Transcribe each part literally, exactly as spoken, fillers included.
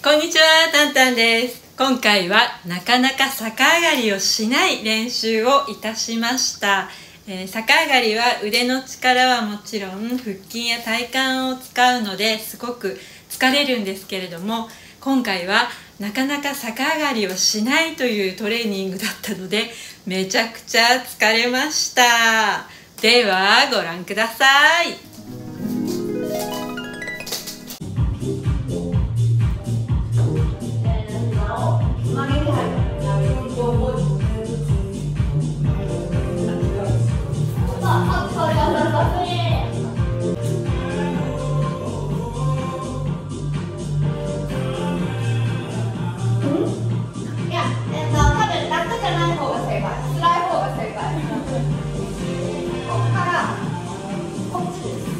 こんにちは、たんたんです。今回はなかなか逆上がりをしない練習をいたしました。えー、逆上がりは腕の力はもちろん腹筋や体幹を使うのですごく疲れるんですけれども、今回はなかなか逆上がりをしないというトレーニングだったのでめちゃくちゃ疲れました。ではご覧ください。 ここからこっちです。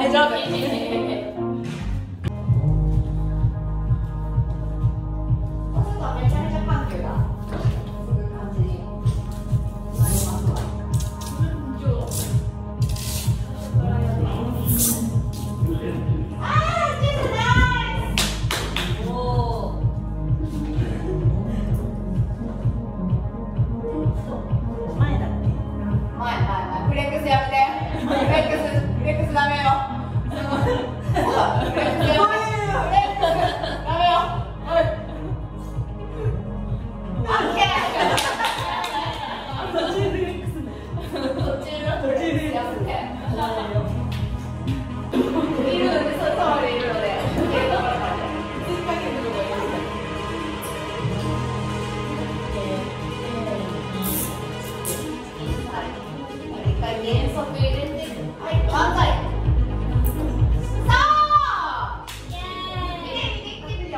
上手。めちゃめちゃ緩急が続く感じになりますわ。あー、チーズナイス。おー。前だって。前前前。フレックスやめて。フレックスフレックスダメよ。フレックスやめて。フレックスダメよ。はい。オッケー。途中フレックス。途中のフレックスやめて。いるので、そうそういるので。一回減速入れて、はい、万歳。さあ、イエーイ。できてるよ。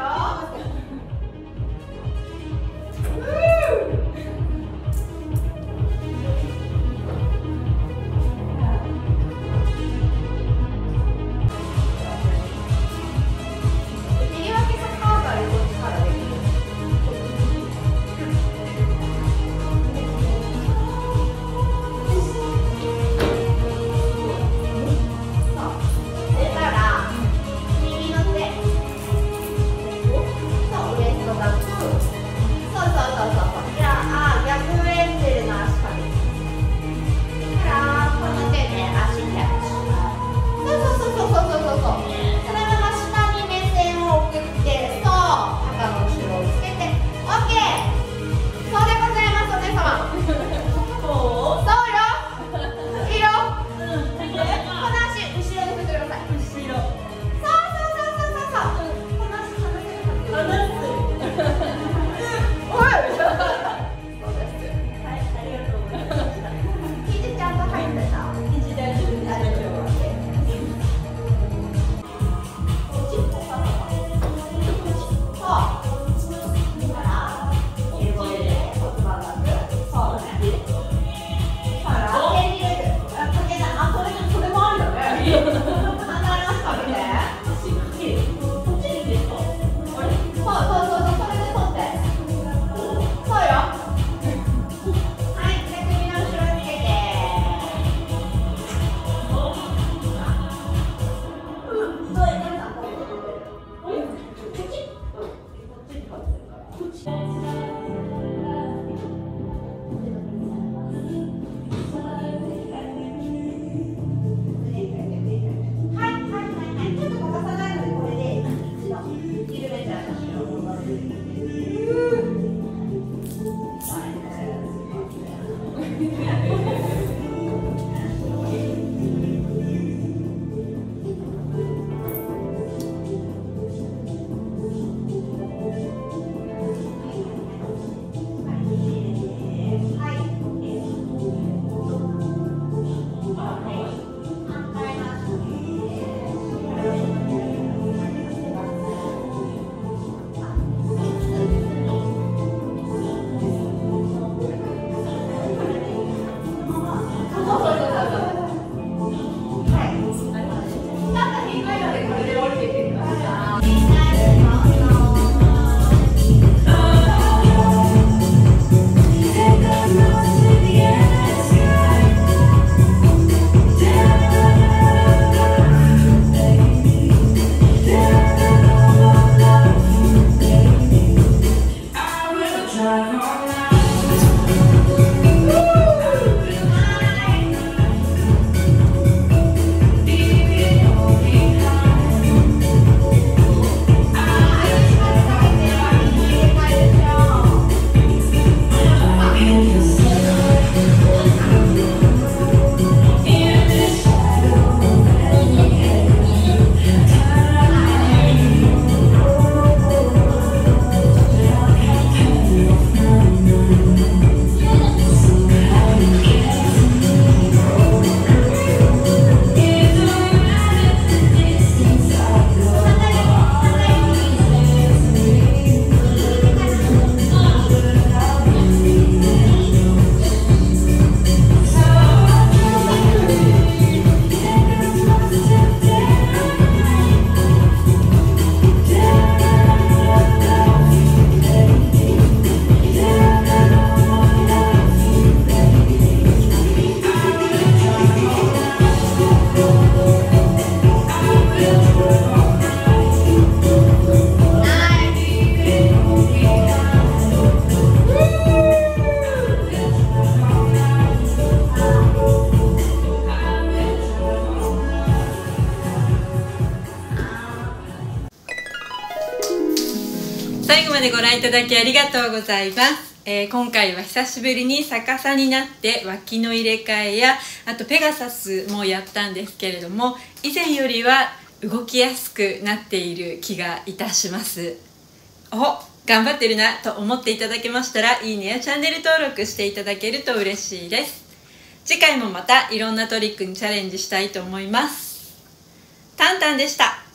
最後までご覧いただきありがとうございます。えー、今回は久しぶりに逆さになって脇の入れ替えや、あとペガサスもやったんですけれども、以前よりは動きやすくなっている気がいたします。お、頑張ってるなと思っていただけましたら、いいねやチャンネル登録していただけると嬉しいです。次回もまたいろんなトリックにチャレンジしたいと思います。タンタンでした。